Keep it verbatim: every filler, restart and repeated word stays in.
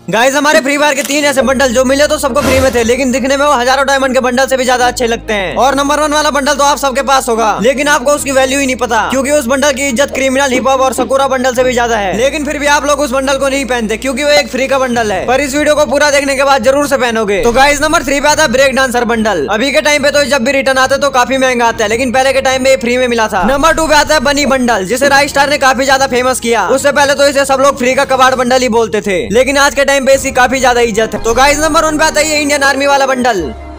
Guys हमारे free fire के तीन ऐसे बंडल जो मिले तो सबको फ्री में थे, लेकिन दिखने में वो हजारों डायमंड के बंडल से भी ज्यादा अच्छे लगते हैं। और नंबर वन वाला बंडल तो आप सबके पास होगा, लेकिन आपको उसकी वैल्यू ही नहीं पता, क्योंकि उस बंडल की इज्जत क्रिमिनल, हिप हॉप और सकुरा बंडल से भी ज्यादा है। लेकिन फिर भी आप लोग उस बंडल को नहीं पहनते, क्योंकि वो एक फ्री का बंडल है। पर इस वीडियो को पूरा देखने के बाद जरूर से पहनोगे। तो गाइस नंबर थ्री पे आता है ब्रेक डांसर बंडल। अभी के टाइम पे तो जब भी रिटर्न आते तो काफी महंगा आता है, लेकिन पहले के टाइम में फ्री में मिला था। नंबर टू पे आता है बनी बंडल, जिसे राइट स्टार ने काफी ज्यादा फेमस किया। उससे पहले तो इसे सब लोग फ्री का कबाड़ बंडल ही बोलते थे, लेकिन आज के टाइम पे इसकी काफी ज्यादा इज्जत है। तो गाइस नंबर वन पे आता है इंडियन आर्मी वाला बंडल।